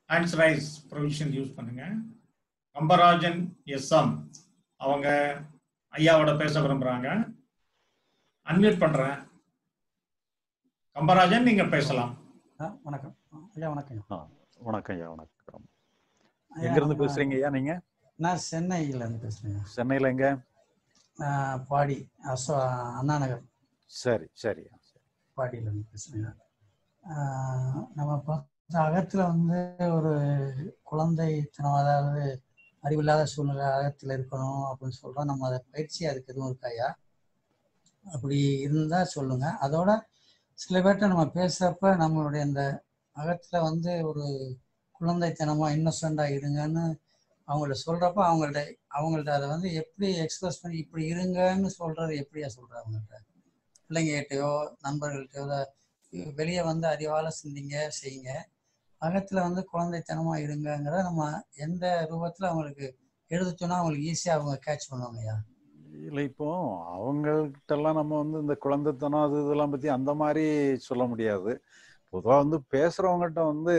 Answer rice provision use பண்ணுங்க. Kambarajan SM அவங்க ஐயாவோட பேச விரும்புறாங்க. அன்மியூட் பண்றேன். கம்பராஜன், நீங்க பேசலாம். வணக்கம் ஐயா. வணக்கம். வணக்கம் ஐயா. வணக்கம். எங்க இருந்து பேசுறீங்க ஐயா நீங்க? நான் சென்னையில இருந்து பேசுறேன். சென்னையில எங்க? பாடி, அண்ணா நகர். சரி சரி. பாடியில இருந்து பேசுறேன். நம்ம பார்த்த அகத்துல வந்து ஒரு குழந்தைத்தனம், அதாவது அறிவில்லாத சூழ்நிலை அகத்துல இருக்கணும் அப்படின்னு சொல்றோம். நம்ம அதை பயிற்சி அதுக்கு எதுவும் இருக்காயா? அப்படி இருந்தா சொல்லுங்க. அதோட சில பேர்கிட்ட நம்ம பேசுறப்ப நம்மளுடைய இந்த அகத்துல வந்து ஒரு குழந்தைத்தனமா இன்னசென்டா இருங்கன்னு அவங்கள்ட்ட சொல்றப்ப அவங்கள்ட்ட அதை வந்து எப்படி எக்ஸ்பிரஸ் பண்ணி இப்படி இருங்கன்னு சொல்றது எப்படியா சொல்றாங்க? அவங்கள்ட்ட பிள்ளைங்ககிட்டயோ நண்பர்கள்ட்டையோ வெளியே வந்து அறிவால சிந்திங்க செய்யுங்க, அகத்துல வந்து குழந்தைத்தனமா இருங்கிறத நம்ம எந்த ரூபத்துல அவங்களுக்கு எழுத சொன்னா அவங்களுக்கு ஈஸியா அவங்க கேட்ச் பண்ணுவாங்கய்யா? இல்லை, இப்போ அவங்கள்ட்டெல்லாம் நம்ம வந்து இந்த குழந்தைத்தனம் அது இதெல்லாம் பத்தி அந்த மாதிரி சொல்ல முடியாது. பொதுவாக வந்து பேசுறவங்ககிட்ட வந்து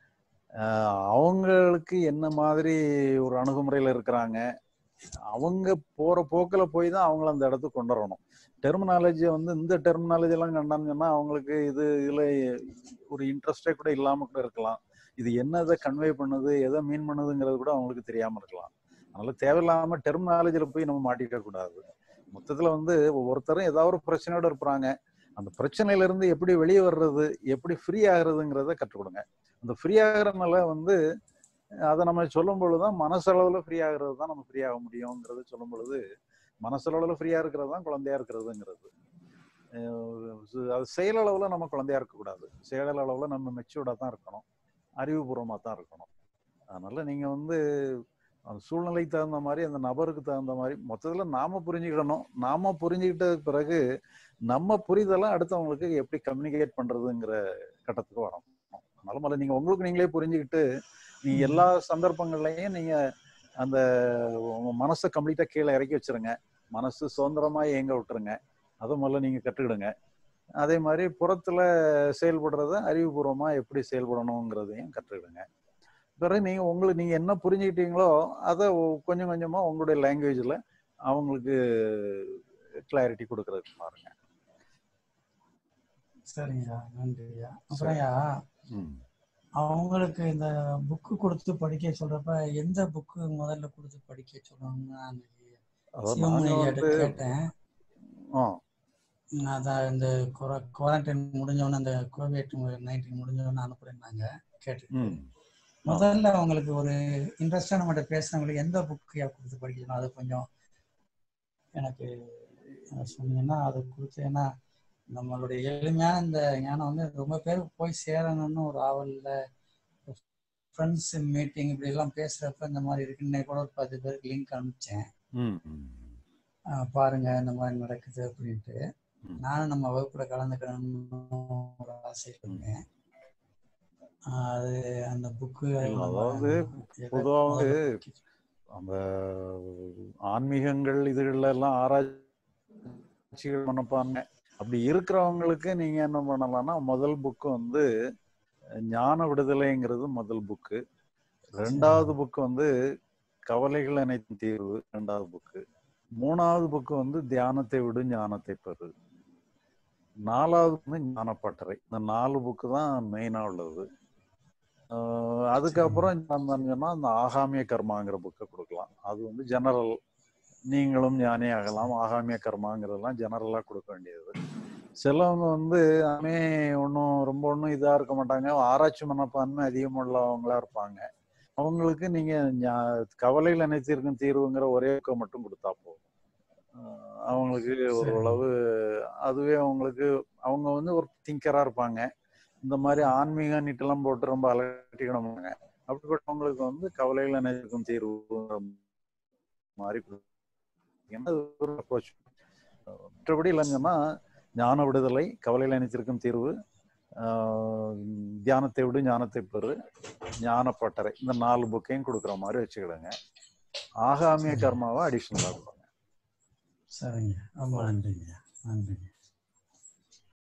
அவங்களுக்கு என்ன மாதிரி ஒரு அணுகுமுறையில் இருக்கிறாங்க, அவங்க போற போக்கில் போய் தான் அவங்கள அந்த இடத்துக்கு கொண்டு வரணும். டெர்மினாலஜியை வந்து இந்த டெர்மினாலஜி எல்லாம் கண்டான்னு சொன்னா அவங்களுக்கு இதுல ஒரு இன்ட்ரெஸ்டே கூட இல்லாம கூட இருக்கலாம். இது என்னதை கன்வே பண்ணுது, எதை மீன் பண்ணுதுங்கிறது கூட அவங்களுக்கு தெரியாம இருக்கலாம். அதனால தேவையில்லாம டெர்மினாலஜியில போய் நம்ம மாட்டிக்க கூடாது. மொத்தத்துல வந்து ஒவ்வொருத்தரும் ஏதாவது ஒரு பிரச்சனையோட இருப்பாங்க. அந்த பிரச்சனையில இருந்து எப்படி வெளியே வர்றது, எப்படி ஃப்ரீ ஆகுறதுங்கிறத கற்றுக் கொடுங்க. அந்த ஃப்ரீ ஆகுறதுனால வந்து அதை நம்ம சொல்லும் பொழுதுதான் மனசளவுல ஃப்ரீ ஆகுறது தான் நம்ம ஃப்ரீ ஆக முடியுங்கிறத சொல்லும் பொழுது, மனசளவுல ஃப்ரீயா இருக்கிறது தான் குழந்தையா இருக்கிறதுங்கிறது. அது செயலளவுல நம்ம குழந்தையா இருக்கக்கூடாது. செயலளவுல நம்ம மெச்சூர்டா தான் இருக்கணும், அறிவுபூர்வமா தான் இருக்கணும். அதனால நீங்க வந்து அந்த சூழ்நிலைக்கு தகுந்த மாதிரி, அந்த நபருக்கு தகுந்த மாதிரி மொத்தத்துல நாம புரிஞ்சுக்கிடணும். நாம புரிஞ்சுக்கிட்டதுக்கு பிறகு நம்ம புரிதலை அடுத்தவங்களுக்கு எப்படி கம்யூனிகேட் பண்றதுங்கிற கட்டத்துக்கு வரணும். அதனால முதல்ல நீங்க உங்களுக்கு நீங்களே புரிஞ்சுக்கிட்டு நீங்க எல்லா சந்தர்ப்பங்கள்லையும் நீங்க அந்த மனசை கம்ப்ளீட்டா கீழே இறக்கி வச்சிருங்க. மனசு சுதந்திரமா இயங்க விட்டுருங்க. அதை முதல்ல நீங்க கற்றுக்கிடுங்க. அதே மாதிரி புறத்துல செயல்படுறத அறிவுபூர்வமா எப்படி செயல்படணுங்கிறதையும் கற்றுக்கிடுங்க. பிறகு நீங்க என்ன புரிஞ்சுக்கிட்டீங்களோ அதை கொஞ்சம் கொஞ்சமா உங்களுடைய லாங்குவேஜ்ல அவங்களுக்கு கிளாரிட்டி கொடுக்கறதுக்கு பாருங்க. சரிங்கய்யா, நன்றியா. அப்புறம்யா, அவங்களுக்கு இந்த புக்கு கொடுத்து படிக்க சொல்றப்ப எந்த புக்கு முதல்ல கொடுத்து படிக்க சொல்லணும்னு கேட்டேன். அதான் இந்த குவாரண்டைன் முடிஞ்சவொடனே, அந்த COVID-19 முடிஞ்சவொடனே அனுப்புறேன்னாங்க. கேட்டு முதல்ல அவங்களுக்கு ஒரு இன்ட்ரெஸ்டா நம்மகிட்ட பேசுறவங்களுக்கு எந்த புக்கு கொடுத்து படிக்கணும், அது கொஞ்சம் எனக்கு சொன்னீங்கன்னா அது கொடுத்து. ஏன்னா நம்மளுடைய எளிமையான இந்த ஞானம் வந்து ரொம்ப பேருக்கு போய் சேரணும்னு ஒரு ஆவல்ல ஃப்ரெண்ட்ஸ் மீட்டிங் இப்படி எல்லாம் பேசுறப்ப இந்த மாதிரி இருக்கு. இன்னைக்கு கூட ஒரு 10 பேருக்கு லிங்க் அனுப்பிச்சேன், பாருங்க இந்த மாதிரி நடக்குது அப்படின்ட்டு. நானும் நம்ம வகுப்புல கலந்துக்கணும்னு ஒரு ஆசை இருந்தேன். அது அந்த புக்கு அதாவது பொதுவாக அந்த ஆன்மீகங்கள் இதுகள்ல எல்லாம் ஆராய்ச்சிகள் பண்ணப்பாங்க. அப்படி இருக்கிறவங்களுக்கு நீங்க என்ன பண்ணலாம்னா, முதல் புக்கு வந்து ஞான விடுதலைங்கிறது முதல் புக்கு. 2வது புக்கு வந்து கவலைகள் அனைத்தும் தீர்வு 2வது புக்கு. 3வது புக்கு வந்து தியானத்தை விடு ஞானத்தை பெறு. 4வது வந்து ஞானப்பட்டறை. இந்த 4 புக்கு தான் மெயினா உள்ளது. அதுக்கப்புறம் சொன்னா அந்த ஆகாமிய கர்மாங்கிற புக்கை கொடுக்கலாம். அது வந்து ஜெனரல், நீங்களும் ஞானே ஆகலாம், ஆகாமிய கர்மாங்கிறதெல்லாம் ஜெனரலா கொடுக்க வேண்டியது. சிலவங்க வந்து ஒன்றும் இதா இருக்க மாட்டாங்க, ஆராய்ச்சி மனப்பான்மை அதிகம் உள்ளவங்களா இருப்பாங்க. அவங்களுக்கு நீங்க கவலைகள் அனைத்திற்கும் தீர்வுங்கிற ஒரே புக்கை மட்டும் கொடுத்தா போதும். அவங்களுக்கு ஓரளவு அதுவே அவங்க வந்து ஒரு திங்கரா இருப்பாங்க. இந்த மாதிரி ஆன்மீக நீட்டெல்லாம் போட்டு ரொம்ப அலட்டிக்கணுமாங்க. அப்படிப்பட்டவங்களுக்கு வந்து கவலைகள் அனைத்திற்கும் தீர்வு மாதிரி ஒரு அப்ரோச். மற்றபடி இல்லைங்கன்னா ஞான விடுதலை, கவலைகள் அனைத்திற்கும் தீர்வு, தியானத்தை விடு ஞானத்தை பெறு, ஞானப்பட்டறை, இந்த 4 புக்கையும் கொடுக்குற மாதிரி வச்சுக்கிடுங்க. ஆகாமிய கர்மாவை அடிஷனலா கொடுங்க. சரிங்க, ரொம்ப நன்றிங்க. நன்றிங்க.